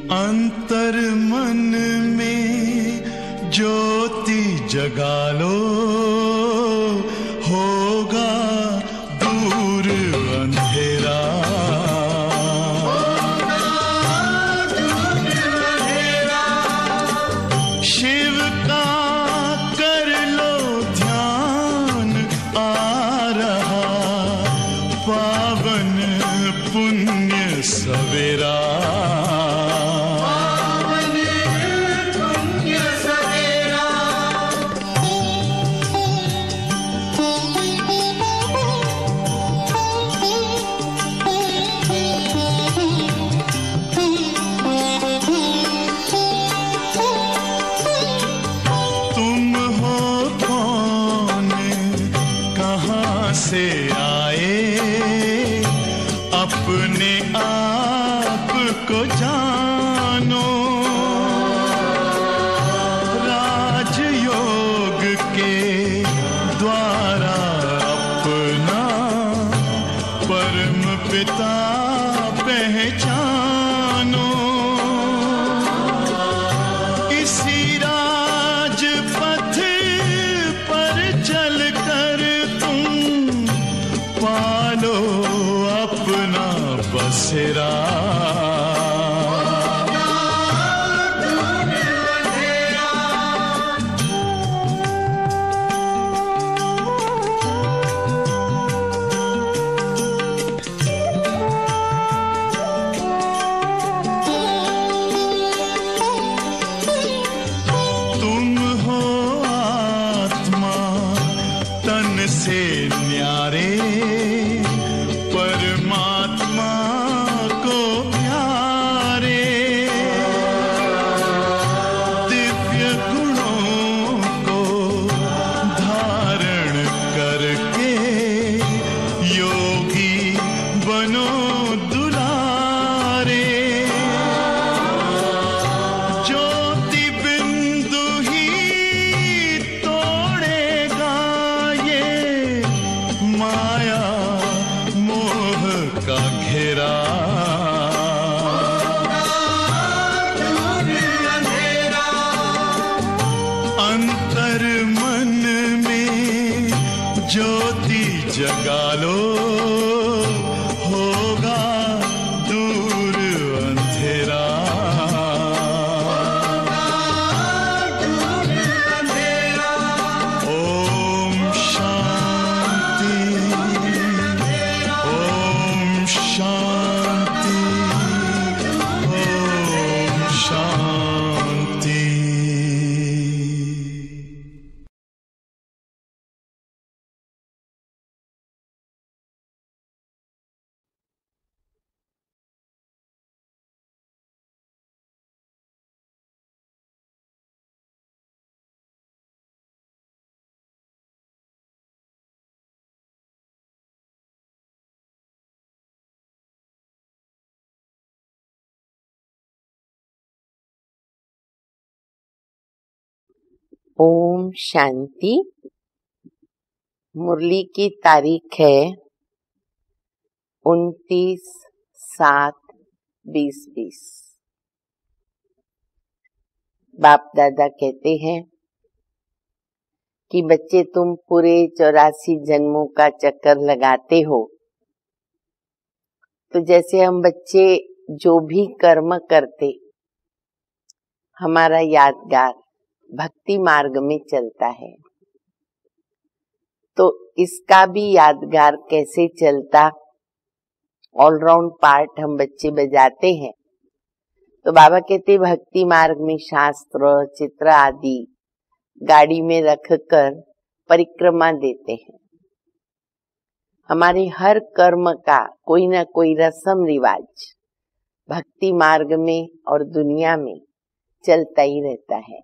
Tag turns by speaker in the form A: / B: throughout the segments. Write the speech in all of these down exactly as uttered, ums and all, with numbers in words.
A: अंतर मन में ज्योति जगा लो, होगा दूर अंधेरा। शिव का कर लो ध्यान, आ रहा पावन पुण्य सवेरा। से आए अपने आप को जानो, राजयोग के द्वारा अपना परम पिता पहचानो। इसी राजपथ पर चलकर पालो अपना बसेरा। तुम हो आत्मा तन से न्यारे, परमात्मा को प्यारे। दिव्य गुणों को धारण करके योगी बनो दुलारे। ज्योति बिंदु ही तोड़ेगा ये माया का घेरा। अंतर मन में ज्योति जगा लो, होगा दूर अंधेरा। ओम शांति, ओम शांति, ओम शांति।
B: ओम शांति। मुरली की तारीख है उनतीस सात बीस बीस। बाप दादा कहते हैं कि बच्चे तुम पूरे चौरासी जन्मों का चक्कर लगाते हो, तो जैसे हम बच्चे जो भी कर्म करते, हमारा यादगार भक्ति मार्ग में चलता है, तो इसका भी यादगार कैसे चलता, ऑलराउंड पार्ट हम बच्चे बजाते हैं। तो बाबा कहते भक्ति मार्ग में शास्त्र चित्र आदि गाड़ी में रखकर परिक्रमा देते हैं। हमारे हर कर्म का कोई ना कोई रस्म रिवाज भक्ति मार्ग में और दुनिया में चलता ही रहता है।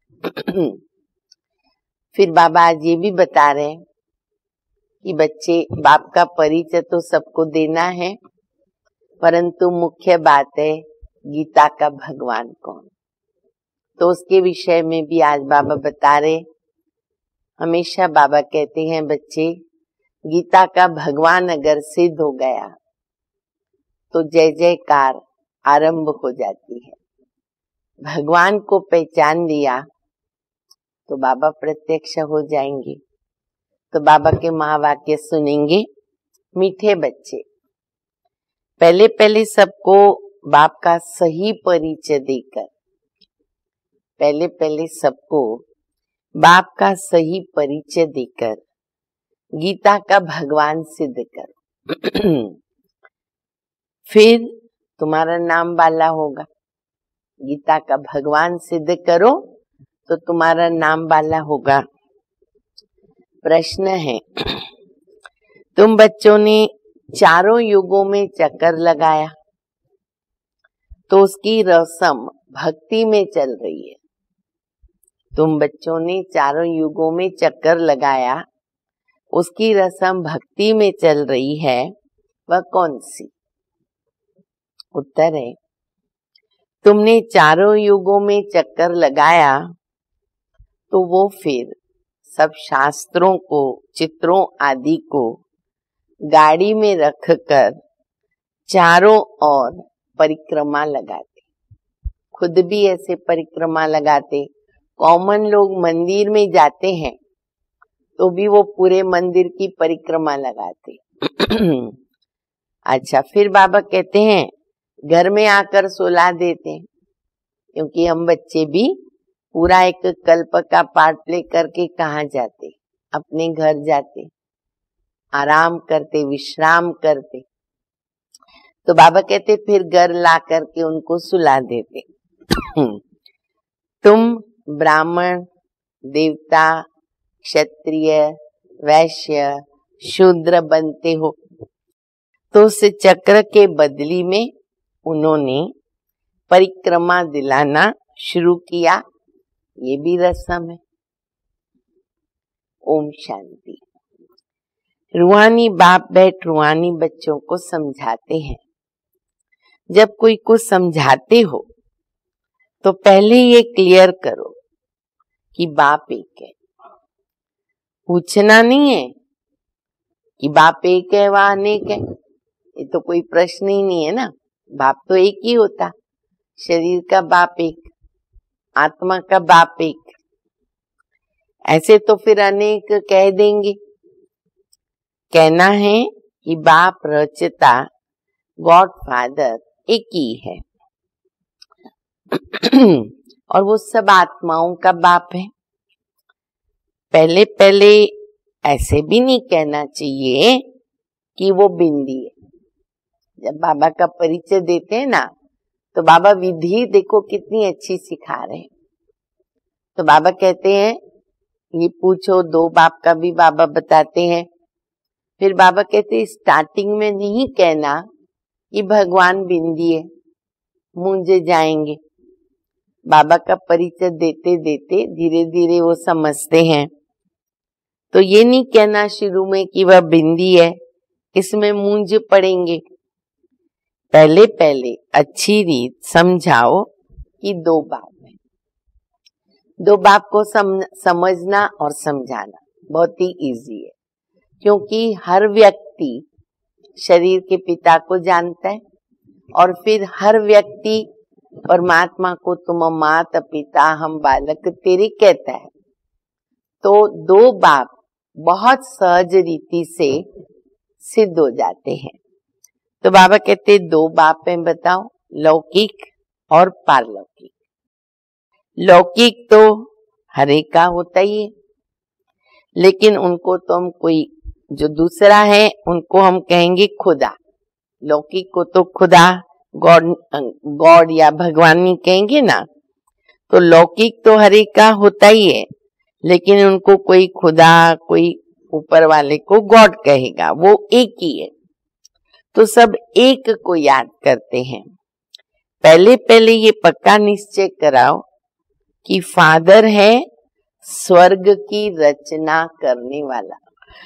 B: फिर बाबा आज ये भी बता रहे हैं कि बच्चे बाप का परिचय तो सबको देना है, परंतु मुख्य बात है गीता का भगवान कौन। तो उसके विषय में भी आज बाबा बता रहे। हमेशा बाबा कहते हैं बच्चे गीता का भगवान अगर सिद्ध हो गया तो जय जयकार आरंभ हो जाती है। भगवान को पहचान लिया तो बाबा प्रत्यक्ष हो जाएंगे। तो बाबा के महावाक्य सुनेंगे। मीठे बच्चे, पहले पहले सबको बाप का सही परिचय देकर पहले पहले सबको बाप का सही परिचय देकर गीता का भगवान सिद्ध करो। फिर तुम्हारा नाम वाला होगा। गीता का भगवान सिद्ध करो तो तुम्हारा नाम वाला होगा। प्रश्न है, तुम बच्चों ने चारों युगों में चक्कर लगाया तो उसकी रस्म भक्ति में चल रही है। तुम बच्चों ने चारों युगों में चक्कर लगाया, उसकी रस्म भक्ति में चल रही है, वह कौन सी? उत्तर है, तुमने चारों युगों में चक्कर लगाया तो वो फिर सब शास्त्रों को, चित्रों आदि को गाड़ी में रखकर चारों ओर परिक्रमा लगाते। खुद भी ऐसे परिक्रमा लगाते। कॉमन लोग मंदिर में जाते हैं तो भी वो पूरे मंदिर की परिक्रमा लगाते। अच्छा, फिर बाबा कहते हैं घर में आकर सुला देते हैं, क्योंकि हम बच्चे भी पूरा एक कल्प का पाठ ले करके कहाँ जाते? अपने घर जाते, आराम करते, विश्राम करते। तो बाबा कहते फिर घर ला करके उनको सुला देते। तुम ब्राह्मण, देवता, क्षत्रिय, वैश्य, शूद्र बनते हो तो उस चक्र के बदली में उन्होंने परिक्रमा दिलाना शुरू किया। ये भी रस्म है। ओम शांति। रूहानी बाप बैठ रूहानी बच्चों को समझाते हैं। जब कोई को समझाते हो तो पहले ये क्लियर करो कि बाप एक है। पूछना नहीं है कि बाप एक है वह अनेक है, ये तो कोई प्रश्न ही नहीं है ना। बाप तो एक ही होता। शरीर का बाप एक, आत्मा का बाप एक। ऐसे तो फिर अनेक कह देंगे। कहना है कि बाप रचता, गॉड फादर एक ही है और वो सब आत्माओं का बाप है। पहले पहले ऐसे भी नहीं कहना चाहिए कि वो बिंदी है। जब बाबा का परिचय देते हैं ना तो बाबा विधि देखो कितनी अच्छी सिखा रहे हैं। तो बाबा कहते हैं ये पूछो, दो बाप का भी बाबा बताते हैं। फिर बाबा कहते हैं स्टार्टिंग में नहीं कहना कि भगवान बिंदी है, मुझे जाएंगे। बाबा का परिचय देते देते धीरे धीरे वो समझते हैं। तो ये नहीं कहना शुरू में कि वह बिंदी है, इसमें मूंझ पड़ेंगे। पहले पहले अच्छी रीत समझाओ कि दो बाप है। दो बाप को सम, समझना और समझाना बहुत ही इजी है, क्योंकि हर व्यक्ति शरीर के पिता को जानता है और फिर हर व्यक्ति परमात्मा को तुम माता पिता हम बालक तेरे कहता है। तो दो बाप बहुत सहज रीति से सिद्ध हो जाते हैं। तो बाबा कहते दो बाप हैं, बताओ, लौकिक और पारलौकिक। लौकिक तो हर एक का होता ही है, लेकिन उनको तो हम कोई जो दूसरा है उनको हम कहेंगे खुदा। लौकिक को तो खुदा, गॉड गॉड या भगवान नहीं कहेंगे ना। तो लौकिक तो हर एक का होता ही है, लेकिन उनको कोई खुदा, कोई ऊपर वाले को गॉड कहेगा, वो एक ही है। तो सब एक को याद करते हैं। पहले पहले ये पक्का निश्चय कराओ कि फादर है स्वर्ग की रचना करने वाला।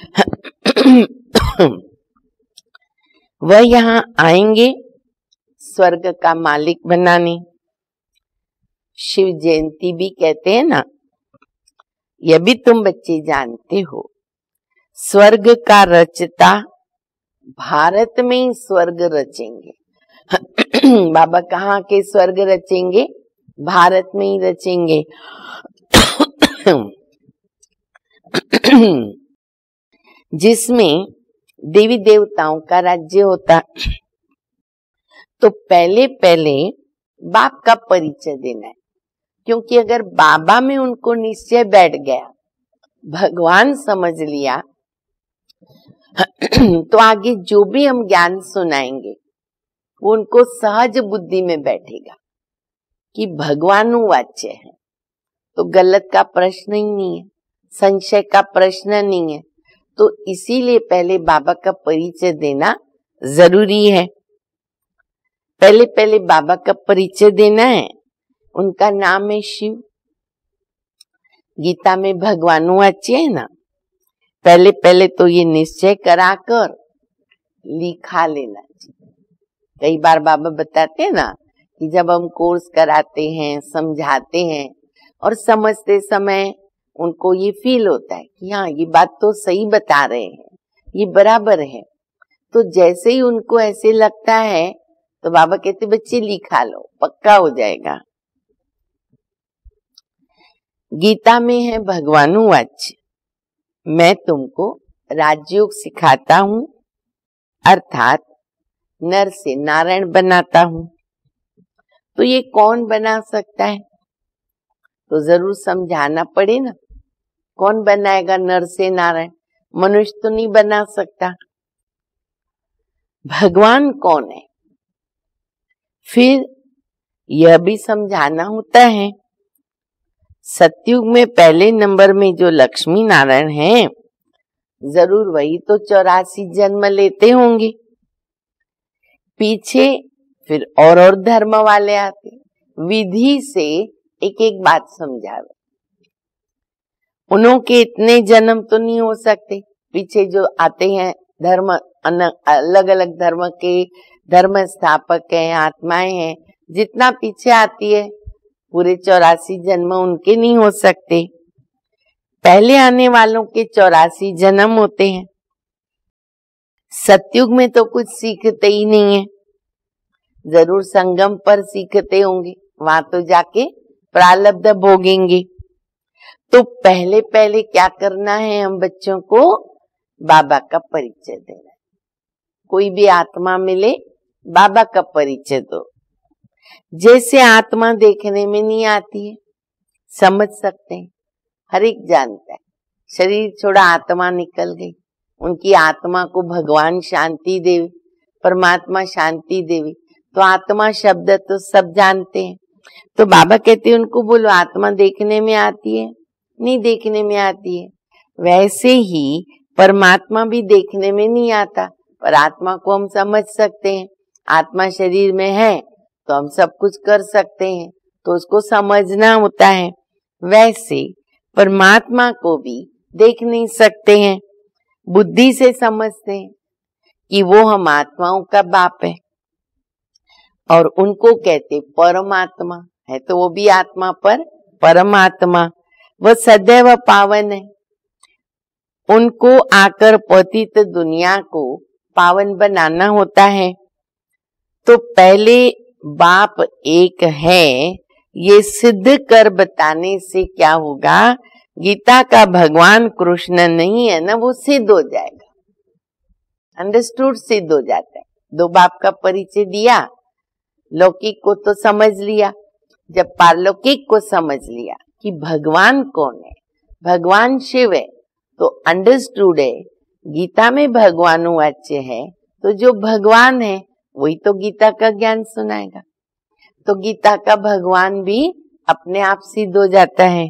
B: वह यहाँ आएंगे स्वर्ग का मालिक बनाने। शिव जयंती भी कहते हैं ना, यह भी तुम बच्चे जानते हो। स्वर्ग का रचता भारत में ही स्वर्ग रचेंगे। बाबा कहाँ के स्वर्ग रचेंगे? भारत में ही रचेंगे। जिसमें देवी देवताओं का राज्य होता, तो पहले पहले बाप का परिचय देना है। क्योंकि अगर बाबा में उनको निश्चय बैठ गया, भगवान समझ लिया, तो आगे जो भी हम ज्ञान सुनाएंगे वो उनको सहज बुद्धि में बैठेगा कि भगवानुवाच्य है। तो गलत का प्रश्न ही नहीं है, संशय का प्रश्न नहीं है। तो इसीलिए पहले बाबा का परिचय देना जरूरी है। पहले पहले बाबा का परिचय देना है। उनका नाम है शिव। गीता में भगवानुवाच्य है ना। पहले पहले तो ये निश्चय कराकर लिखा लेना चाहिए। कई बार बाबा बताते हैं ना कि जब हम कोर्स कराते हैं, समझाते हैं और समझते समय उनको ये फील होता है कि हाँ ये बात तो सही बता रहे हैं, ये बराबर है। तो जैसे ही उनको ऐसे लगता है तो बाबा कहते बच्चे लिखा लो, पक्का हो जाएगा। गीता में है भगवानुवाच्य, मैं तुमको राजयोग सिखाता हूँ, अर्थात नर से नारायण बनाता हूँ। तो ये कौन बना सकता है? तो जरूर समझाना पड़े ना। कौन बनाएगा नर से नारायण? मनुष्य तो नहीं बना सकता। भगवान कौन है? फिर यह भी समझाना होता है। सतयुग में पहले नंबर में जो लक्ष्मी नारायण हैं, जरूर वही तो चौरासी जन्म लेते होंगे। पीछे फिर और और धर्म वाले आते, विधि से एक एक बात समझावे। उनके इतने जन्म तो नहीं हो सकते। पीछे जो आते हैं धर्म, अलग अलग धर्म के धर्म स्थापक हैं, आत्माएं हैं, जितना पीछे आती है पूरे चौरासी जन्म उनके नहीं हो सकते। पहले आने वालों के चौरासी जन्म होते हैं। सतयुग में तो कुछ सीखते ही नहीं है, जरूर संगम पर सीखते होंगे, वहां तो जाके प्रारब्ध भोगेंगे। तो पहले पहले क्या करना है हम बच्चों को? बाबा का परिचय देना है। कोई भी आत्मा मिले, बाबा का परिचय दो। जैसे आत्मा देखने में नहीं आती है, समझ सकते हैं, हर एक जानता है। शरीर छोड़ा आत्मा निकल गई, उनकी आत्मा को भगवान शांति देवी, परमात्मा शांति देवी, तो आत्मा शब्द तो सब जानते हैं। तो बाबा कहते हैं उनको बोलो आत्मा देखने में आती है? नहीं देखने में आती है। वैसे ही परमात्मा भी देखने में नहीं आता, पर आत्मा को हम समझ सकते हैं। आत्मा शरीर में है तो हम सब कुछ कर सकते हैं, तो उसको समझना होता है। वैसे परमात्मा को भी देख नहीं सकते हैं, बुद्धि से समझते हैं कि वो हम आत्माओं का बाप है। और उनको कहते परमात्मा है, तो वो भी आत्मा पर परमात्मा, वह सदैव पावन है। उनको आकर पतित दुनिया को पावन बनाना होता है। तो पहले बाप एक है, ये सिद्ध कर बताने से क्या होगा? गीता का भगवान कृष्ण नहीं है ना, वो सिद्ध हो जाएगा, अंडरस्टूड, सिद्ध हो जाता है। दो बाप का परिचय दिया, लौकिक को तो समझ लिया, जब पारलौकिक को समझ लिया कि भगवान कौन है, भगवान शिव है, तो अंडरस्टूड है। गीता में भगवानुवाच्य है, तो जो भगवान है वही तो गीता का ज्ञान सुनाएगा। तो गीता का भगवान भी अपने आप सिद्ध हो जाता है।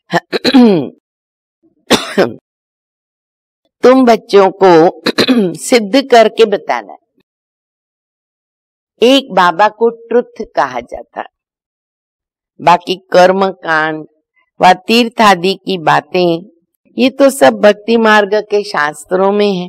B: तुम बच्चों को सिद्ध करके बताना है। एक बाबा को ट्रुथ कहा जाता है, बाकी कर्म कांड व तीर्थ आदि की बातें ये तो सब भक्ति मार्ग के शास्त्रों में है।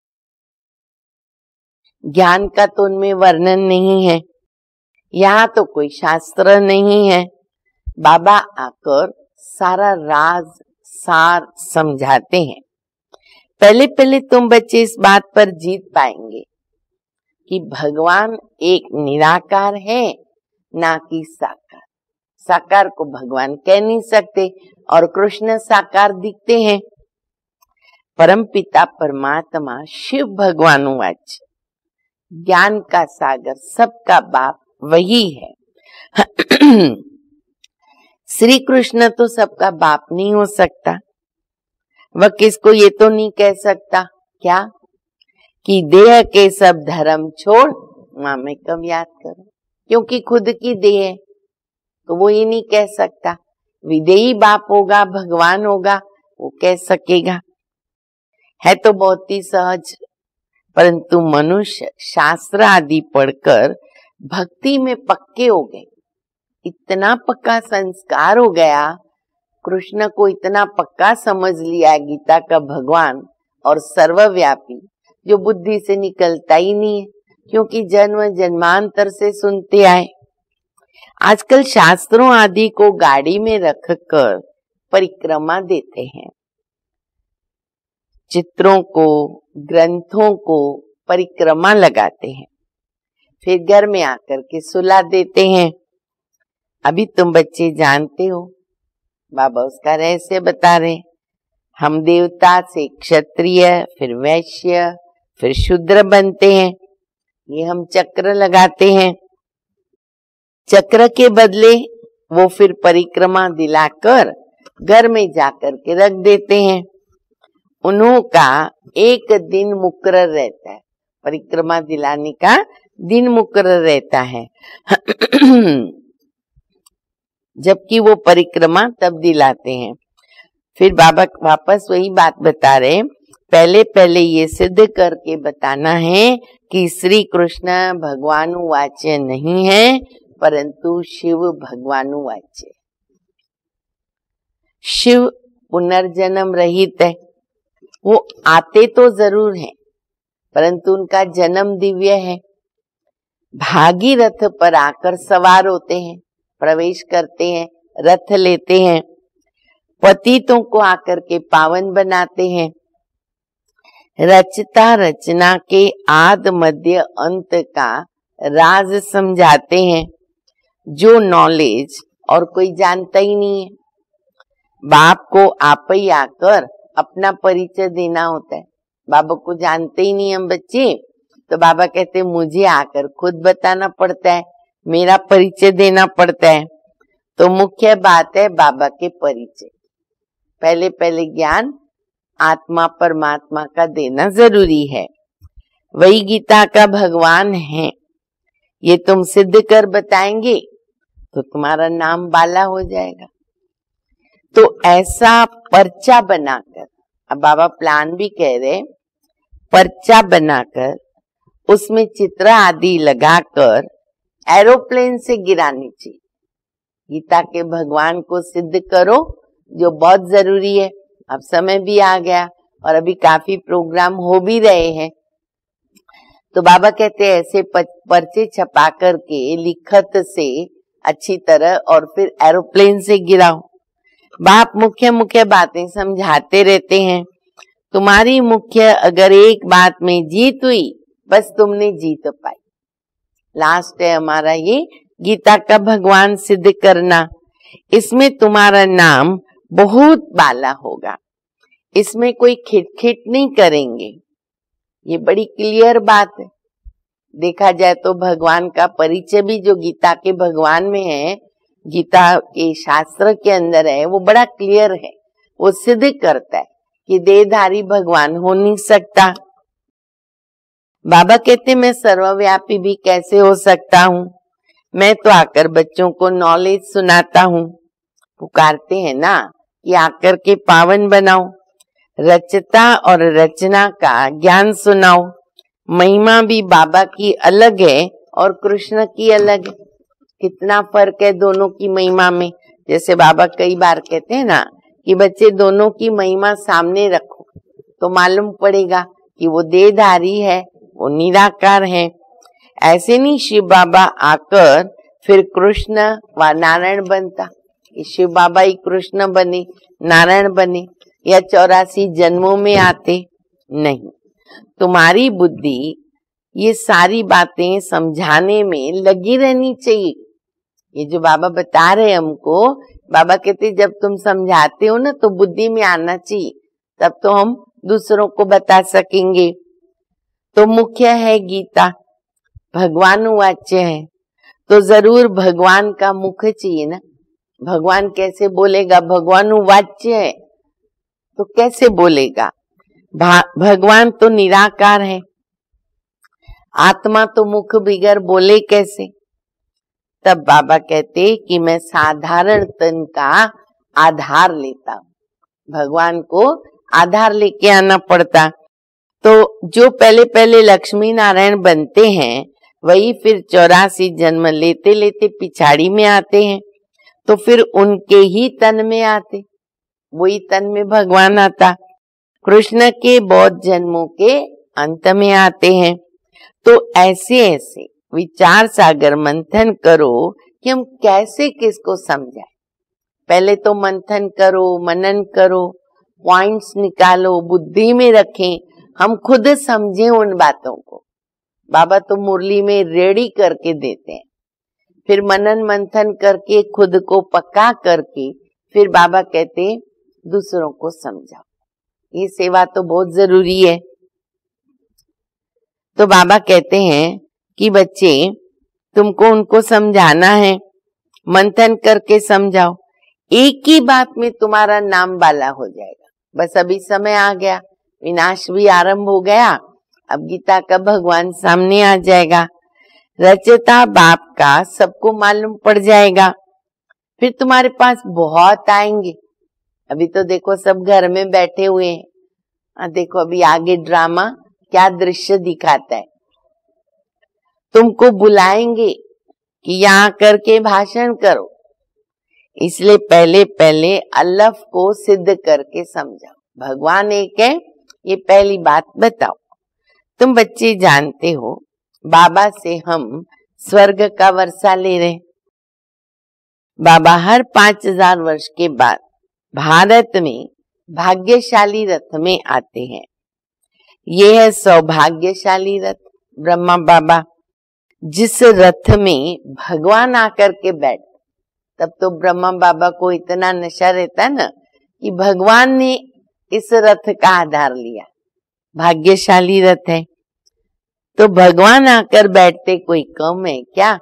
B: ज्ञान का तो उनमें वर्णन नहीं है। यहाँ तो कोई शास्त्र नहीं है। बाबा आकर सारा राज सार समझाते हैं। पहले पहले तुम बच्चे इस बात पर जीत पाएंगे कि भगवान एक निराकार है, ना कि साकार। साकार को भगवान कह नहीं सकते और कृष्ण साकार दिखते हैं। परम पिता परमात्मा शिव भगवान वाच, ज्ञान का सागर, सबका बाप वही है। श्री कृष्ण तो सबका बाप नहीं हो सकता। वह किसको ये तो नहीं कह सकता क्या कि देह के सब धर्म छोड़ माँ में कब याद करो, क्योंकि खुद की देह है तो वो ये नहीं कह सकता। विदेही बाप होगा, भगवान होगा, वो कह सकेगा। है तो बहुत ही सहज, परंतु मनुष्य शास्त्र आदि पढ़कर भक्ति में पक्के हो गए, इतना पक्का संस्कार हो गया, कृष्ण को इतना पक्का समझ लिया गीता का भगवान और सर्वव्यापी, जो बुद्धि से निकलता ही नहीं है, क्योंकि जन्म जन्मांतर से सुनते आए। आजकल शास्त्रों आदि को गाड़ी में रखकर परिक्रमा देते हैं, चित्रों को, ग्रंथों को परिक्रमा लगाते हैं, फिर घर में आकर के सुला देते हैं। अभी तुम बच्चे जानते हो, बाबा उसका रहस्य बता रहे। हम देवता से क्षत्रिय, फिर वैश्य, फिर शूद्र बनते हैं। ये हम चक्र लगाते हैं, चक्र के बदले वो फिर परिक्रमा दिलाकर घर में जाकर के रख देते हैं। उन्हों का एक दिन मुकर्रर रहता है, परिक्रमा दिलाने का दिन मुकर्रर रहता है। जबकि वो परिक्रमा तब दिलाते हैं। फिर बाबा वापस वही बात बता रहे, पहले पहले ये सिद्ध करके बताना है कि श्री कृष्ण भगवानुवाच्य नहीं है, परंतु शिव भगवानुवाच्य। शिव पुनर्जन्म रहित है, वो आते तो जरूर हैं, परंतु उनका जन्म दिव्य है। भागीरथ पर आकर सवार होते हैं, प्रवेश करते हैं, रथ लेते हैं, पतितों को आकर के पावन बनाते हैं, रचता रचना के आद मध्य अंत का राज समझाते हैं, जो नॉलेज और कोई जानता ही नहीं है। बाप को आप ही आकर अपना परिचय देना होता है। बाबा को जानते ही नहीं हम बच्चे, तो बाबा कहते मुझे आकर खुद बताना पड़ता है, मेरा परिचय देना पड़ता है। तो मुख्य बात है बाबा के परिचय। पहले पहले ज्ञान आत्मा परमात्मा का देना जरूरी है। वही गीता का भगवान है, ये तुम सिद्ध कर बताएंगे तो तुम्हारा नाम बाला हो जाएगा। तो ऐसा पर्चा बनाकर, अब बाबा प्लान भी कह रहे, पर्चा बनाकर उसमें चित्र आदि लगाकर एरोप्लेन से गिरानी चाहिए। गीता के भगवान को सिद्ध करो, जो बहुत जरूरी है। अब समय भी आ गया और अभी काफी प्रोग्राम हो भी रहे हैं, तो बाबा कहते हैं ऐसे पर्चे छपा करके लिखत से अच्छी तरह और फिर एरोप्लेन से गिराओ। बाप मुख्य मुख्य बातें समझाते रहते हैं। तुम्हारी मुख्य अगर एक बात में जीत हुई, बस तुमने जीत पाई। लास्ट है हमारा ये गीता का भगवान सिद्ध करना। इसमें तुम्हारा नाम बहुत बाला होगा, इसमें कोई खिटखिट नहीं करेंगे। ये बड़ी क्लियर बात है। देखा जाए तो भगवान का परिचय भी जो गीता के भगवान में है, गीता के शास्त्र के अंदर है, वो बड़ा क्लियर है। वो सिद्ध करता है कि देहधारी भगवान हो नहीं सकता। बाबा कहते मैं सर्वव्यापी भी कैसे हो सकता हूँ, मैं तो आकर बच्चों को नॉलेज सुनाता हूँ। पुकारते हैं ना कि आकर के पावन बनाओ, रचता और रचना का ज्ञान सुनाओ। महिमा भी बाबा की अलग है और कृष्ण की अलग है। कितना फर्क है दोनों की महिमा में। जैसे बाबा कई बार कहते हैं ना कि बच्चे दोनों की महिमा सामने रखो तो मालूम पड़ेगा कि वो देहधारी है, वो निराकार है। ऐसे नहीं शिव बाबा आकर फिर कृष्ण व नारायण बनता, शिव बाबा ही कृष्ण बने, नारायण बने या चौरासी जन्मों में आते नहीं। तुम्हारी बुद्धि ये सारी बातें समझाने में लगी रहनी चाहिए। ये जो बाबा बता रहे हमको, बाबा कहते जब तुम समझाते हो ना तो बुद्धि में आना चाहिए, तब तो हम दूसरों को बता सकेंगे। तो मुख्य है गीता, भगवान वाच्य है, तो जरूर भगवान का मुख चाहिए ना। भगवान कैसे बोलेगा? भगवान वाच्य है तो कैसे बोलेगा? भगवान तो निराकार है, आत्मा तो मुख बिगर बोले कैसे? तब बाबा कहते कि मैं साधारण तन का आधार लेता हूँ, भगवान को आधार लेके आना पड़ता। तो जो पहले पहले लक्ष्मी नारायण बनते हैं वही फिर चौरासी जन्म लेते लेते पिछाड़ी में आते हैं, तो फिर उनके ही तन में आते, वही तन में भगवान आता। कृष्ण के बहुत जन्मों के अंत में आते हैं। तो ऐसे ऐसे विचार सागर मंथन करो कि हम कैसे किसको समझाएं। पहले तो मंथन करो, मनन करो, पॉइंट्स निकालो, बुद्धि में रखें, हम खुद समझें उन बातों को। बाबा तो मुरली में रेडी करके देते हैं, फिर मनन मंथन करके खुद को पक्का करके फिर बाबा कहते दूसरों को समझाओ। ये सेवा तो बहुत जरूरी है। तो बाबा कहते हैं कि बच्चे तुमको उनको समझाना है, मंथन करके समझाओ, एक ही बात में तुम्हारा नाम बाला हो जाएगा। बस अभी समय आ गया, विनाश भी आरंभ हो गया, अब गीता का भगवान सामने आ जाएगा, रचता बाप का सबको मालूम पड़ जाएगा, फिर तुम्हारे पास बहुत आएंगे। अभी तो देखो सब घर में बैठे हुए हैं, देखो अभी आगे ड्रामा क्या दृश्य दिखाता है। तुमको बुलाएंगे कि यहाँ करके भाषण करो, इसलिए पहले पहले अल्लाह को सिद्ध करके समझाओ। भगवान एक है, ये पहली बात बताओ। तुम बच्चे जानते हो बाबा से हम स्वर्ग का वर्षा ले रहे। बाबा हर पांच हजार वर्ष के बाद भारत में भाग्यशाली रथ में आते हैं। ये है सौभाग्यशाली रथ ब्रह्मा बाबा, जिस रथ में भगवान आकर के बैठ। तब तो ब्रह्मा बाबा को इतना नशा रहता ना कि भगवान ने इस रथ का आधार लिया, भाग्यशाली रथ है। तो भगवान आकर बैठते कोई कम है क्या?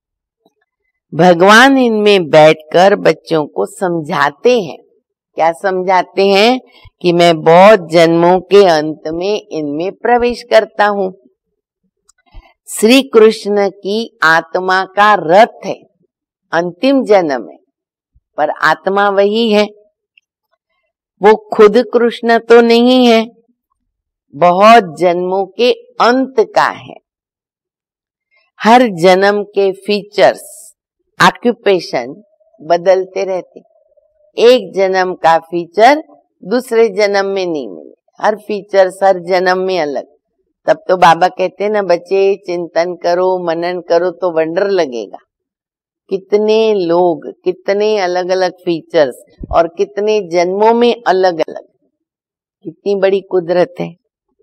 B: भगवान इनमें बैठकर बच्चों को समझाते हैं। क्या समझाते हैं? कि मैं बहुत जन्मों के अंत में इनमें प्रवेश करता हूँ। श्री कृष्ण की आत्मा का रथ है, अंतिम जन्म है, पर आत्मा वही है। वो खुद कृष्ण तो नहीं है, बहुत जन्मों के अंत का है। हर जन्म के फीचर्स, ऑक्यूपेशन बदलते रहते। एक जन्म का फीचर दूसरे जन्म में नहीं मिले, हर फीचर हर जन्म में अलग। तब तो बाबा कहते हैं ना बच्चे चिंतन करो, मनन करो तो वंडर लगेगा। कितने लोग, कितने अलग अलग फीचर्स और कितने जन्मों में अलग अलग, कितनी बड़ी कुदरत है।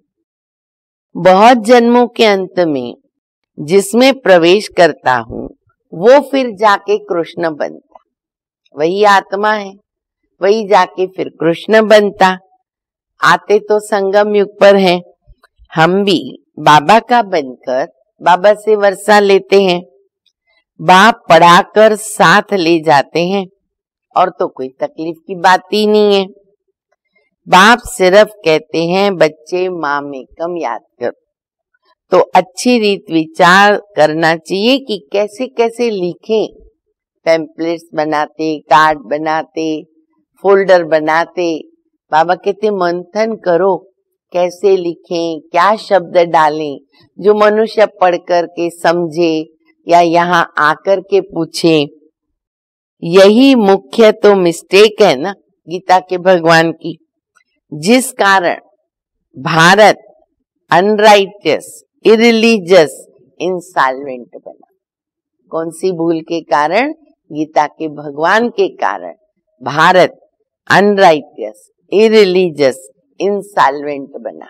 B: बहुत जन्मों के अंत में जिसमें प्रवेश करता हूँ वो फिर जाके कृष्ण बनता, वही आत्मा है, वही जाके फिर कृष्ण बनता। आते तो संगम युग पर हैं, हम भी बाबा का बनकर बाबा से वर्षा लेते हैं। बाप पढ़ाकर साथ ले जाते हैं और तो कोई तकलीफ की बात ही नहीं है। बाप सिर्फ कहते हैं बच्चे माँ में कम याद कर। तो अच्छी रीत विचार करना चाहिए कि कैसे कैसे लिखें। पैम्पलेट्स बनाते, कार्ड बनाते, फोल्डर बनाते। बाबा कहते मंथन करो, कैसे लिखें, क्या शब्द डालें जो मनुष्य पढ़ कर के समझे या यहाँ आकर के पूछे। यही मुख्य तो मिस्टेक है ना गीता के भगवान की, जिस कारण भारत अनराइटियस, इरिलीजियस, इंसॉल्वेंट बना। कौन सी भूल के कारण? गीता के भगवान के कारण भारत अनराइटियस, इरिलीजियस, इंसॉल्वेंट बना।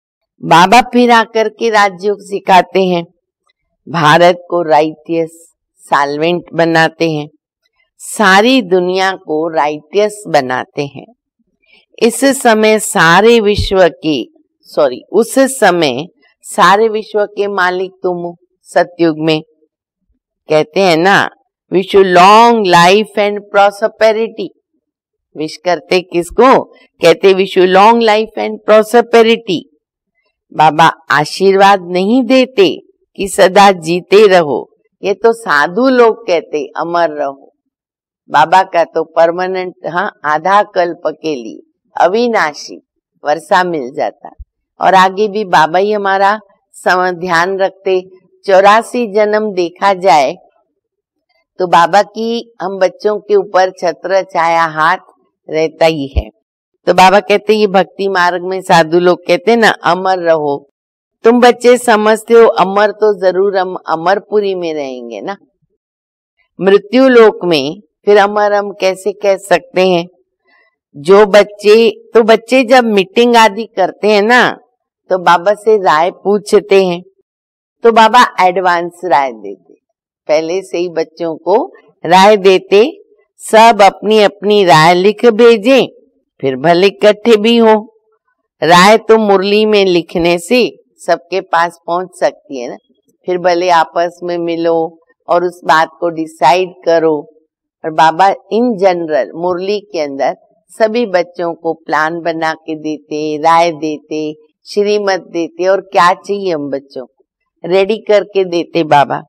B: बाबा फिर आकर के राजयोग सिखाते हैं, भारत को राइटियस, साल्वेंट बनाते हैं, सारी दुनिया को राइटियस बनाते हैं। इस समय सारे विश्व के सॉरी उस समय सारे विश्व के मालिक तुम हो। सतयुग में कहते हैं ना, wish you long life and prosperity. Wish करते किसको? कहते wish you long life and prosperity. बाबा आशीर्वाद नहीं देते कि सदा जीते रहो, ये तो साधु लोग कहते अमर रहो। बाबा का तो परमानेंट, हाँ, आधा कल्प के लिए अविनाशी वर्षा मिल जाता। और आगे भी बाबा ही हमारा ध्यान रखते। चौरासी जन्म देखा जाए तो बाबा की हम बच्चों के ऊपर छत्र छाया हाथ रहता ही है। तो बाबा कहते ये भक्ति मार्ग में साधु लोग कहते ना अमर रहो। तुम बच्चे समझते हो अमर तो जरूर हम अमरपुरी में रहेंगे ना, मृत्यु लोक में फिर अमर हम कैसे कह सकते हैं? जो बच्चे तो बच्चे जब मीटिंग आदि करते हैं ना तो बाबा से राय पूछते हैं, तो बाबा एडवांस राय देते, पहले से ही बच्चों को राय देते। सब अपनी अपनी राय लिख भेजें, फिर भले इकट्ठे भी हो। राय तो मुरली में लिखने से सबके पास पहुंच सकती है ना, फिर भले आपस में मिलो और उस बात को डिसाइड करो। और बाबा इन जनरल मुरली के अंदर सभी बच्चों को प्लान बना के देते, राय देते, श्रीमत देते, और क्या चाहिए हम बच्चों को रेडी करके देते बाबा।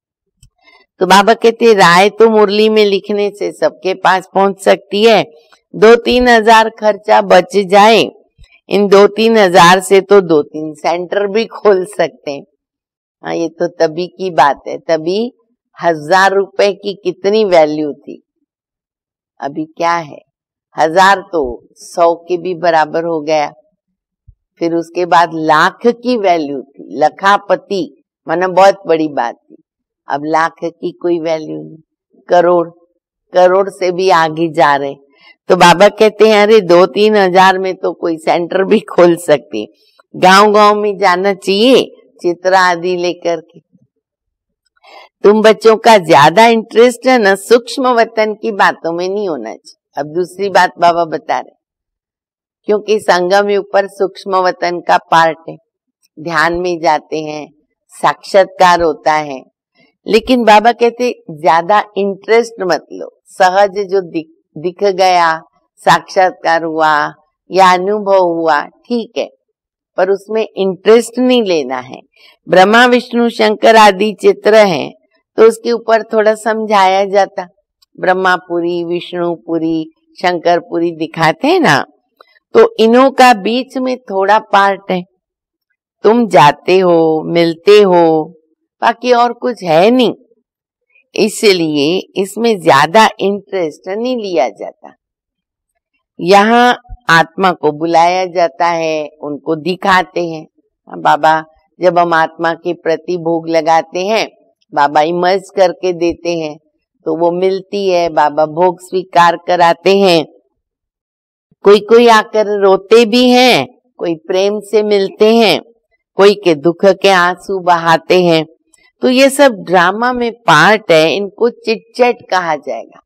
B: तो बाबा कहते राय तो मुरली में लिखने से सबके पास पहुंच सकती है, दो तीन हजार खर्चा बच जाए, इन दो तीन हजार से तो दो तीन सेंटर भी खोल सकते हैं। हाँ, ये तो तभी की बात है, तभी हजार रुपए की कितनी वैल्यू थी, अभी क्या है, हजार तो सौ के भी बराबर हो गया। फिर उसके बाद लाख की वैल्यू थी, लखापति माना बहुत बड़ी बात थी। अब लाख की कोई वैल्यू नहीं, करोड़, करोड़ से भी आगे जा रहे। तो बाबा कहते हैं अरे दो तीन हजार में तो कोई सेंटर भी खोल सकते, गांव गांव में जाना चाहिए चित्र आदि लेकर के। तुम बच्चों का ज्यादा इंटरेस्ट है ना सूक्ष्म वतन की बातों में नहीं होना चाहिए। अब दूसरी बात बाबा बता रहे, क्योंकि संगम युग पर सूक्ष्म वतन का पार्ट है, ध्यान में जाते हैं, साक्षात्कार होता है। लेकिन बाबा कहते ज्यादा इंटरेस्ट मत लो, सहज जो दिख, दिख गया, साक्षात्कार हुआ या अनुभव हुआ ठीक है, पर उसमें इंटरेस्ट नहीं लेना है। ब्रह्मा विष्णु शंकर आदि चित्र हैं तो उसके ऊपर थोड़ा समझाया जाता, ब्रह्मापुरी विष्णुपुरी शंकरपुरी दिखाते हैं ना, तो इन्हों का बीच में थोड़ा पार्ट है, तुम जाते हो मिलते हो, बाकी और कुछ है नहीं, इसलिए इसमें ज्यादा इंटरेस्ट नहीं लिया जाता। यहाँ आत्मा को बुलाया जाता है, उनको दिखाते हैं। बाबा जब हम आत्मा के प्रति भोग लगाते हैं, बाबा इमर्ज करके देते हैं तो वो मिलती है, बाबा भोग स्वीकार कराते हैं। कोई कोई आकर रोते भी हैं, कोई प्रेम से मिलते हैं, कोई के दुख के आंसू बहाते हैं। तो ये सब ड्रामा में पार्ट है, इनको चिटचैट कहा जाएगा।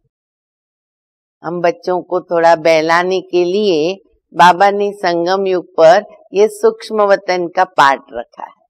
B: हम बच्चों को थोड़ा बहलाने के लिए बाबा ने संगम युग पर ये सूक्ष्म वतन का पार्ट रखा है।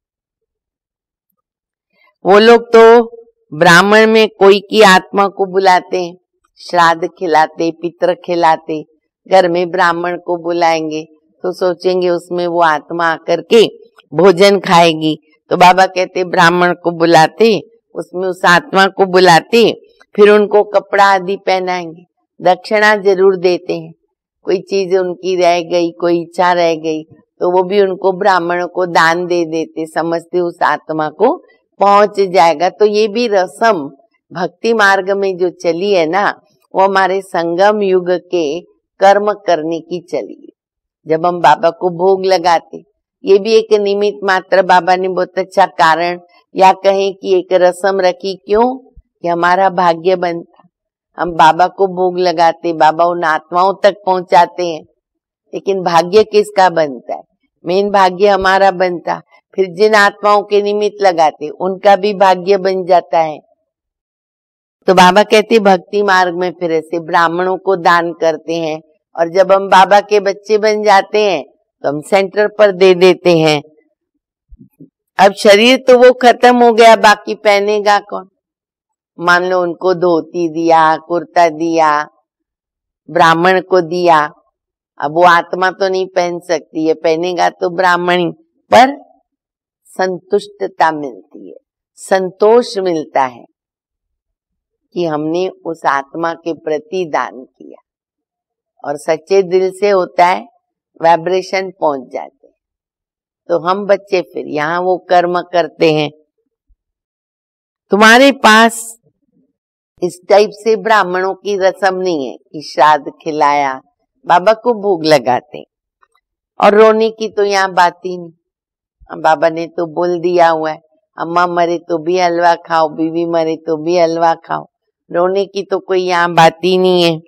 B: वो लोग तो ब्राह्मण में कोई की आत्मा को बुलाते हैं, श्राद्ध खिलाते, पितृ खिलाते, घर में ब्राह्मण को बुलाएंगे तो सोचेंगे उसमें वो आत्मा आकर के भोजन खाएगी। तो बाबा कहते ब्राह्मण को बुलाते, उसमें उस आत्मा को बुलाते, फिर उनको कपड़ा आदि पहनाएंगे, दक्षिणा जरूर देते हैं। कोई चीज उनकी रह गई, कोई इच्छा रह गई तो वो भी उनको ब्राह्मणों को दान दे देते, समझते उस आत्मा को पहुंच जाएगा। तो ये भी रस्म भक्ति मार्ग में जो चली है ना, वो हमारे संगम युग के कर्म करने की चली है। जब हम बाबा को भोग लगाते, ये भी एक निमित्त मात्र, बाबा ने बहुत अच्छा कारण या कहें कि एक रस्म रखी, क्यों कि हमारा भाग्य बनता। हम बाबा को भोग लगाते, बाबा उन आत्माओं तक पहुंचाते हैं, लेकिन भाग्य किसका बनता है? मेन भाग्य हमारा बनता। फिर जिन आत्माओं के निमित्त लगाते उनका भी भाग्य बन जाता है। तो बाबा कहते भक्ति मार्ग में फिर ऐसे ब्राह्मणों को दान करते हैं, और जब हम बाबा के बच्चे बन जाते हैं तो हम सेंटर पर दे देते हैं। अब शरीर तो वो खत्म हो गया, बाकी पहनेगा कौन? मान लो उनको धोती दिया, कुर्ता दिया, ब्राह्मण को दिया, अब वो आत्मा तो नहीं पहन सकती है, पहनेगा तो ब्राह्मण ही, पर संतुष्टता मिलती है, संतोष मिलता है कि हमने उस आत्मा के प्रति दान किया, और सच्चे दिल से होता है, वाइब्रेशन पहुंच जाते हैं। तो हम बच्चे फिर यहाँ वो कर्म करते हैं। तुम्हारे पास इस टाइप से ब्राह्मणों की रस्म नहीं है कि श्राद्ध खिलाया, बाबा को भोग लगाते, और रोने की तो यहाँ बात ही नहीं। बाबा ने तो बोल दिया हुआ है, अम्मा मरे तो भी हलवा खाओ, बीवी मरे तो भी हलवा खाओ, रोने की तो कोई यहाँ बात ही नहीं है।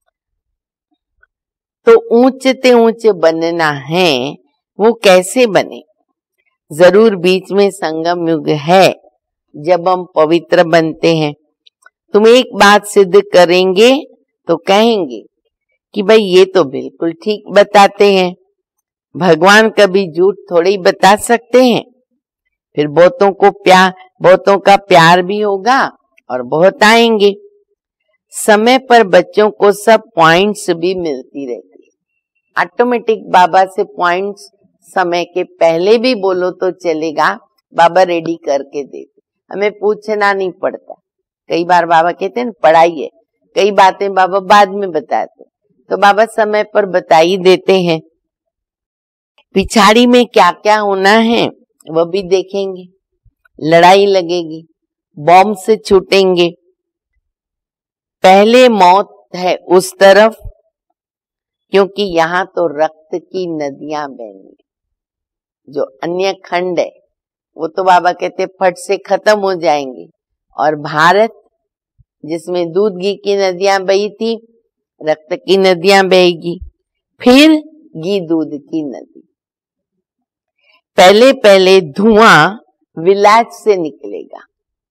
B: तो ऊंचते ऊंचे बनना है, वो कैसे बने? जरूर बीच में संगम युग है जब हम पवित्र बनते हैं। तुम एक बात सिद्ध करेंगे तो कहेंगे कि भाई ये तो बिल्कुल ठीक बताते हैं, भगवान कभी झूठ थोड़ी बता सकते हैं। फिर बहुतों को प्यार, बहुतों का प्यार भी होगा और बहुत आएंगे। समय पर बच्चों को सब पॉइंट्स भी मिलती रहती है, ऑटोमेटिक बाबा से पॉइंट्स समय के पहले भी बोलो तो चलेगा, बाबा रेडी करके देते, हमें पूछना नहीं पड़ता। कई बार बाबा कहते हैं पढ़ाई है, कई बातें बाबा बाद में बताते, तो बाबा समय पर बता ही देते हैं। पिछाड़ी में क्या क्या होना है वो भी देखेंगे, लड़ाई लगेगी, बॉम्ब से छूटेंगे, पहले मौत है उस तरफ, क्योंकि यहाँ तो रक्त की नदियां बहेंगी। जो अन्य खंड है वो तो बाबा कहते फट से खत्म हो जाएंगे, और भारत जिसमें दूध घी की नदियां बही थी, रक्त की नदियां बहेगी, फिर घी दूध की नदी। पहले पहले धुआं विलायत से निकलेगा,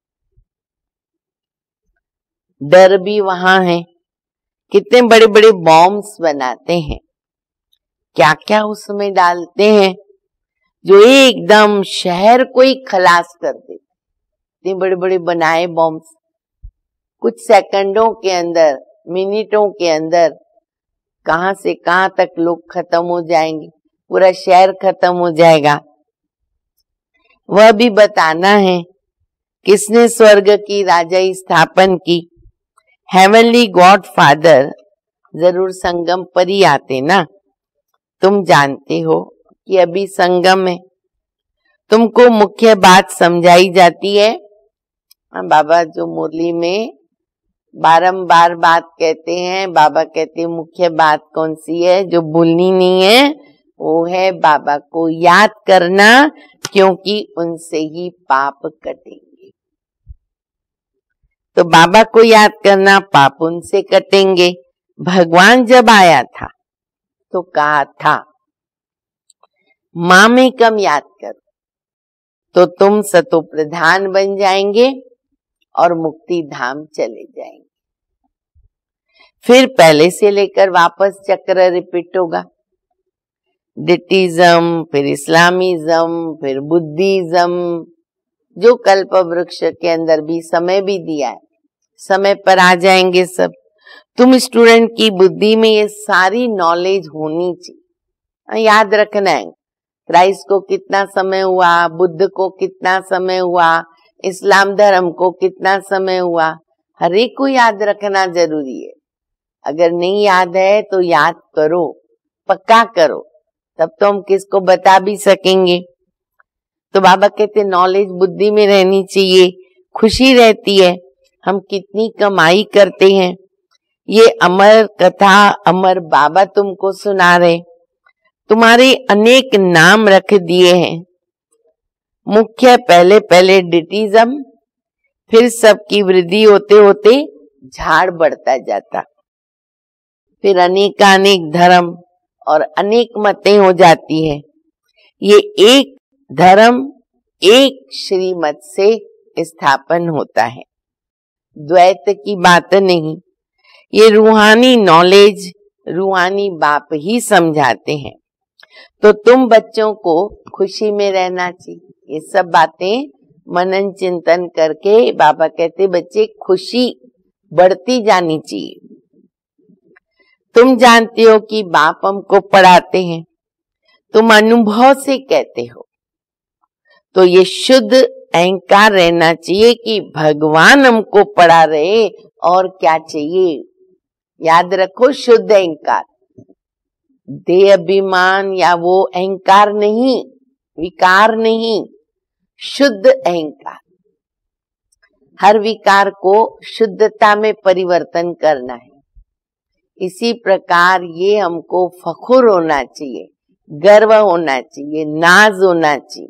B: डर भी वहां है। कितने बड़े बड़े बॉम्ब्स बनाते हैं, क्या क्या उसमें डालते हैं जो एकदम शहर को ही खलास कर देते। इतने बड़े बड़े बनाए बॉम्ब्स कुछ सेकंडों के अंदर, मिनटों के अंदर कहां से कहां तक लोग खत्म हो जाएंगे, पूरा शहर खत्म हो जाएगा। वह भी बताना है किसने स्वर्ग की राजाई स्थापन की। हेवनली गॉड फादर जरूर संगम पर ही आते ना। तुम जानते हो कि अभी संगम है, तुमको मुख्य बात समझाई जाती है। बाबा जो मुरली में बारंबार बात कहते हैं, बाबा कहते हैं मुख्य बात कौन सी है जो भूलनी नहीं है, वो है बाबा को याद करना, क्योंकि उनसे ही पाप कटेंगे। तो बाबा को याद करना, पाप उनसे कटेंगे। भगवान जब आया था तो कहा था माँ में कम याद करो तो तुम सतो प्रधान बन जाएंगे और मुक्ति धाम चले जाएंगे। फिर पहले से लेकर वापस चक्र रिपीट होगा। डिटिज्म, फिर इस्लामिज्म, फिर बुद्धिज्म, जो कल्प वृक्ष के अंदर भी समय भी दिया है, समय पर आ जाएंगे सब। तुम स्टूडेंट की बुद्धि में ये सारी नॉलेज होनी चाहिए, याद रखना है क्राइस्ट को कितना समय हुआ, बुद्ध को कितना समय हुआ, इस्लाम धर्म को कितना समय हुआ, हर एक को याद रखना जरूरी है। अगर नहीं याद है तो याद करो, पक्का करो, तब तो हम किसको बता भी सकेंगे। तो बाबा कहते नॉलेज बुद्धि में रहनी चाहिए, खुशी रहती है। हम कितनी कमाई करते हैं, ये अमर कथा अमर बाबा तुमको सुना रहे। तुम्हारे अनेक नाम रख दिए हैं। मुख्य पहले पहले डिटिज्म, फिर सबकी वृद्धि होते होते झाड़ बढ़ता जाता, फिर अनेकानेक धर्म और अनेक मतें हो जाती है। ये एक धर्म एक श्रीमत से स्थापन होता है। द्वैत की बात नहीं, ये रूहानी नॉलेज रूहानी बाप ही समझाते हैं। तो तुम बच्चों को खुशी में रहना चाहिए। ये सब बातें मनन चिंतन करके बाबा कहते बच्चे खुशी बढ़ती जानी चाहिए। तुम जानते हो कि बाप हमको पढ़ाते हैं, तुम अनुभव से कहते हो, तो ये शुद्ध अहंकार रहना चाहिए कि भगवान हमको पढ़ा रहे और क्या चाहिए। याद रखो, शुद्ध अहंकार, देह अभिमान या वो अहंकार नहीं, विकार नहीं, शुद्ध अहंकार। हर विकार को शुद्धता में परिवर्तन करना है। इसी प्रकार ये हमको फखुर होना चाहिए, गर्व होना चाहिए, नाज होना चाहिए।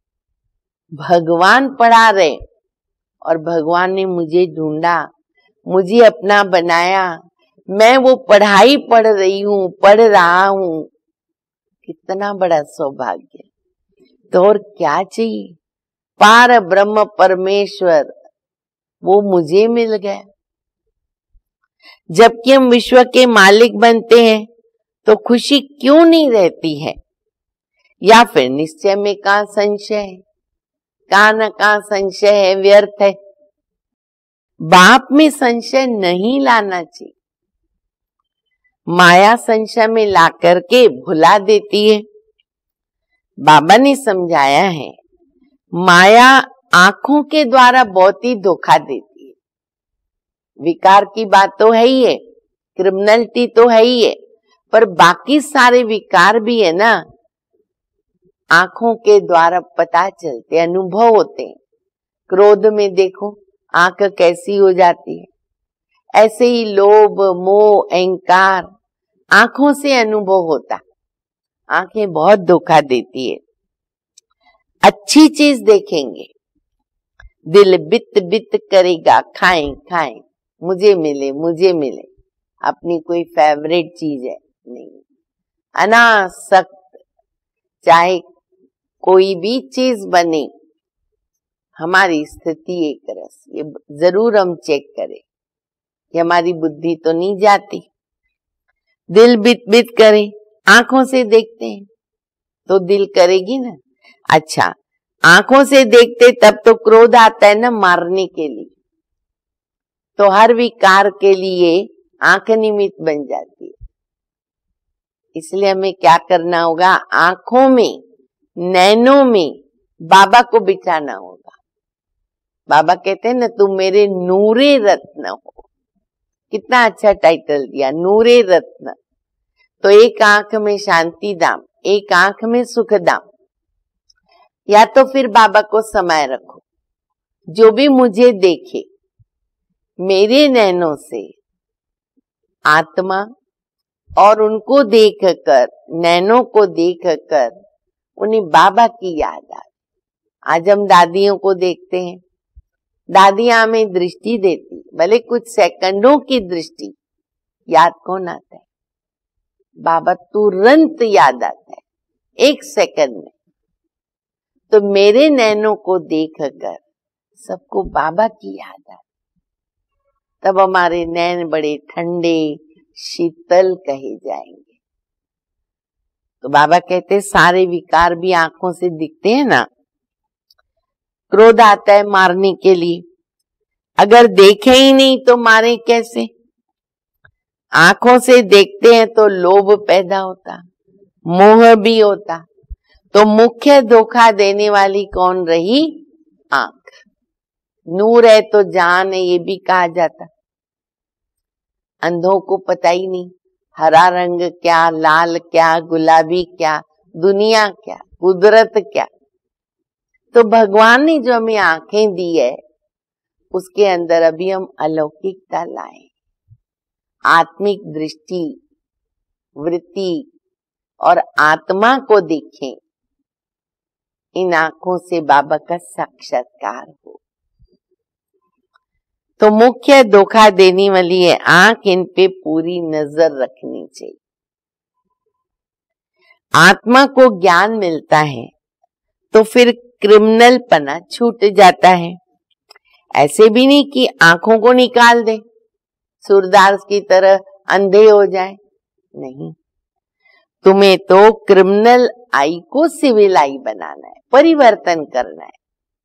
B: भगवान पढ़ा रहे और भगवान ने मुझे ढूंढा, मुझे अपना बनाया, मैं वो पढ़ाई पढ़ रही हूँ, पढ़ रहा हूँ। कितना बड़ा सौभाग्य। तो और क्या चाहिए? पार ब्रह्म परमेश्वर वो मुझे मिल गया। जबकि हम विश्व के मालिक बनते हैं तो खुशी क्यों नहीं रहती है? या फिर निश्चय में कहाँ संशय है, कहाँ न कहाँ संशय है, व्यर्थ है। बाप में संशय नहीं लाना चाहिए। माया संशय में ला करके भुला देती है। बाबा ने समझाया है, माया आंखों के द्वारा बहुत ही धोखा देती है। विकार की बात तो है ही है, क्रिमिनलिटी तो है ही है, पर बाकी सारे विकार भी है ना, आंखों के द्वारा पता चलते, अनुभव होते हैं। क्रोध में देखो आंख कैसी हो जाती है, ऐसे ही लोभ मोह अहंकार आंखों से अनुभव होता। आंखें बहुत धोखा देती है। अच्छी चीज देखेंगे, दिल बित बित करेगा, खाएं खाएं, मुझे मिले मुझे मिले। अपनी कोई फेवरेट चीज है नहीं, अनासक्त चाहे कोई भी चीज बने, हमारी स्थिति एक रस, ये जरूर हम चेक करें कि हमारी बुद्धि तो नहीं जाती। दिल बित बित करे, आंखों से देखते हैं तो दिल करेगी ना। अच्छा, आंखों से देखते तब तो क्रोध आता है ना मारने के लिए, तो हर विकार के लिए आंख निमित्त बन जाती है। इसलिए हमें क्या करना होगा? आंखों में, नैनों में बाबा को बिठाना होगा। बाबा कहते हैं ना, तुम मेरे नूरे रत्न हो। कितना अच्छा टाइटल दिया, नूरे रत्न। तो एक आंख में शांति धाम, एक आंख में सुख धाम। या तो फिर बाबा को समाये रखो, जो भी मुझे देखे मेरे नैनों से आत्मा, और उनको देखकर, नैनों को देखकर उन्हें बाबा की याद आती। आज हम दादियों को देखते हैं, दादियां हमें दृष्टि देती, भले कुछ सेकंडों की दृष्टि, याद कौन आता है? बाबा तुरंत याद आता है, एक सेकंड में। तो मेरे नैनों को देखकर सबको बाबा की याद आती, तब हमारे नैन बड़े ठंडे शीतल कहे जाएंगे। तो बाबा कहते सारे विकार भी आंखों से दिखते हैं ना। क्रोध आता है मारने के लिए, अगर देखे ही नहीं तो मारे कैसे? आंखों से देखते हैं तो लोभ पैदा होता, मोह भी होता। तो मुख्य धोखा देने वाली कौन रही? आंख। नूर है तो जान है, ये भी कहा जाता। अंधों को पता ही नहीं हरा रंग क्या, लाल क्या, गुलाबी क्या, दुनिया क्या, कुदरत क्या। तो भगवान ने जो हमें आंखें दी है, उसके अंदर अभी हम अलौकिकता लाए, आत्मिक दृष्टि, वृत्ति और आत्मा को देखें। इन आंखों से बाबा का साक्षात्कार हो। तो मुख्य धोखा देने वाली है आंख, इन पे पूरी नजर रखनी चाहिए। आत्मा को ज्ञान मिलता है तो फिर क्रिमिनल पना छूट जाता है। ऐसे भी नहीं कि आंखों को निकाल दे, सूरदास की तरह अंधे हो जाए, नहीं। तुम्हें तो क्रिमिनल आई को सिविल आई बनाना है, परिवर्तन करना है,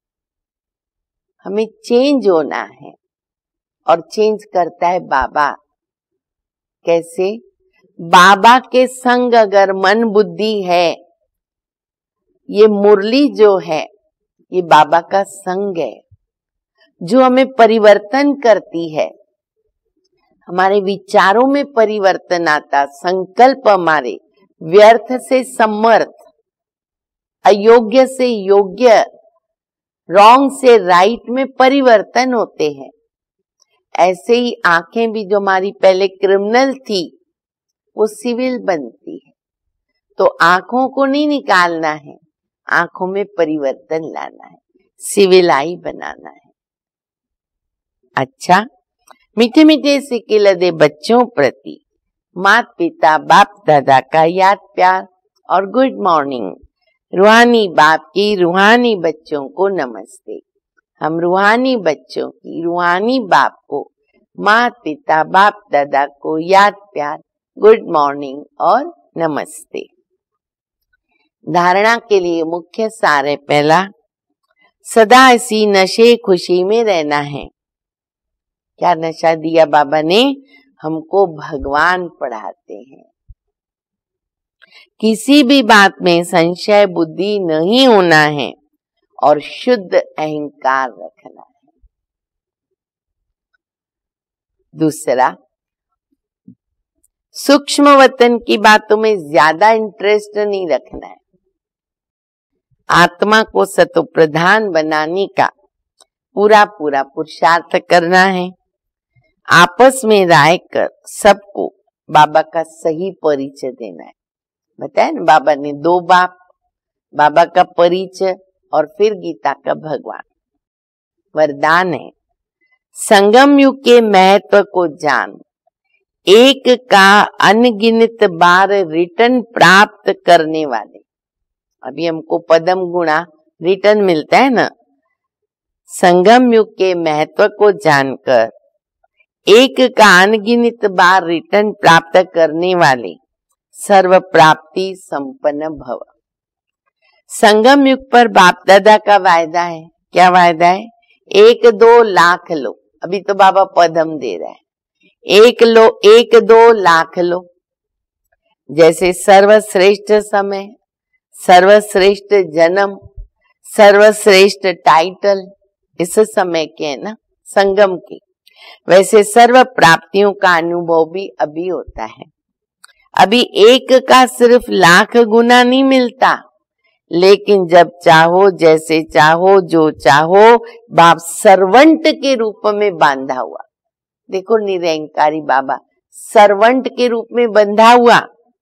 B: हमें चेंज होना है। और चेंज करता है बाबा। कैसे? बाबा के संग अगर मन बुद्धि है, ये मुरली जो है ये बाबा का संग है, जो हमें परिवर्तन करती है, हमारे विचारों में परिवर्तन आता, संकल्प हमारे व्यर्थ से समर्थ, अयोग्य से योग्य, रॉन्ग से राइट में परिवर्तन होते हैं। ऐसे ही आंखें भी जो हमारी पहले क्रिमिनल थी वो सिविल बनती है। तो आंखों को नहीं निकालना है, आंखों में परिवर्तन लाना है, सिविलाई बनाना है। अच्छा, मीठे मीठे सिक्के लदे बच्चों प्रति माता पिता बाप दादा का याद प्यार और गुड मॉर्निंग। रूहानी बाप की रूहानी बच्चों को नमस्ते। हम रूहानी बच्चों की रूहानी बाप को, माता पिता बाप दादा को याद प्यार, गुड मॉर्निंग और नमस्ते। धारणा के लिए मुख्य सार है पहला, सदा इसी नशे खुशी में रहना है। क्या नशा दिया बाबा ने? हमको भगवान पढ़ाते हैं। किसी भी बात में संशय बुद्धि नहीं होना है और शुद्ध अहंकार रखना है। दूसरा, सूक्ष्म वतन की बातों में ज्यादा इंटरेस्ट नहीं रखना है। आत्मा को सतो प्रधान बनाने का पूरा पूरा पुरुषार्थ करना है। आपस में राय कर सबको बाबा का सही परिचय देना है। बताया ना बाबा ने, दो बाप, बाबा का परिचय और फिर गीता का भगवान। वरदान है, संगम युग के महत्व को जान, एक का अनगिनत बार रिटर्न प्राप्त करने वाले। अभी हमको पदम गुणा रिटर्न मिलता है ना। संगम युग के महत्व को जानकर एक का अनगिनत बार रिटर्न प्राप्त करने वाले सर्व प्राप्ति संपन्न भव। संगम युग पर बाप दादा का वायदा है। क्या वायदा है? एक दो लाख लो। अभी तो बाबा पदम दे रहा है, एक लो, एक दो लाख लो। जैसे सर्वश्रेष्ठ समय, सर्वश्रेष्ठ जन्म, सर्वश्रेष्ठ टाइटल इस समय के है ना, संगम के, वैसे सर्व प्राप्तियों का अनुभव भी अभी होता है। अभी एक का सिर्फ लाख गुना नहीं मिलता, लेकिन जब चाहो, जैसे चाहो, जो चाहो, बाप सर्वंट के रूप में बांधा हुआ। देखो निरंकारी बाबा सर्वंट के रूप में बंधा हुआ।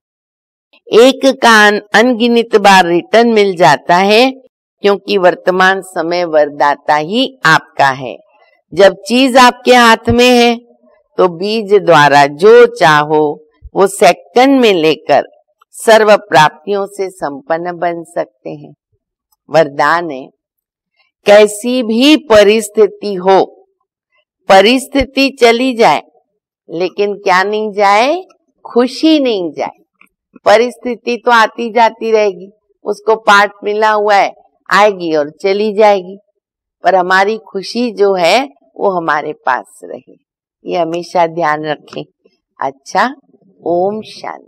B: एक का अनगिनत बार रिटर्न मिल जाता है, क्योंकि वर्तमान समय वरदाता ही आपका है। जब चीज आपके हाथ में है तो बीज द्वारा जो चाहो वो सेकंड में लेकर सर्व प्राप्तियों से संपन्न बन सकते हैं। वरदान है, कैसी भी परिस्थिति हो, परिस्थिति चली जाए लेकिन क्या नहीं जाए? खुशी नहीं जाए। परिस्थिति तो आती जाती रहेगी, उसको पाठ मिला हुआ है, आएगी और चली जाएगी, पर हमारी खुशी जो है वो हमारे पास रहे, ये हमेशा ध्यान रखें। अच्छा, ओम शांति।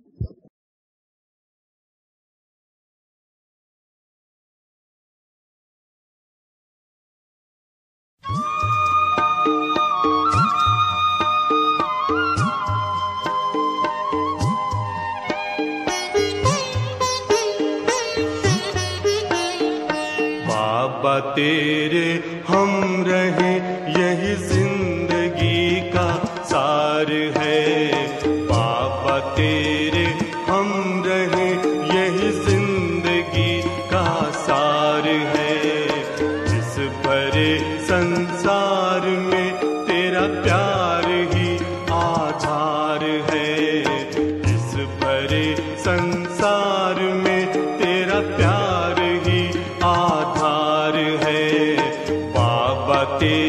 A: बाबा तेरे हम रहे, यही जिंदगी का सार है। बाबा तेरे हम रहे, यही जिंदगी का सार है। इस भरे संसार में तेरा प्यार ही आधार है। इस भरे संसार में तेरा प्यार ही आधार है। बाबा तेरे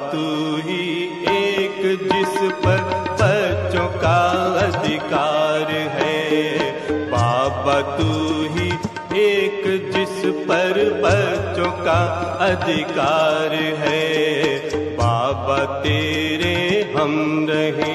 A: तू ही एक जिस पर बच्चों का अधिकार है। बाबा तू ही एक जिस पर बच्चों का अधिकार है। बाबा तेरे हम रहे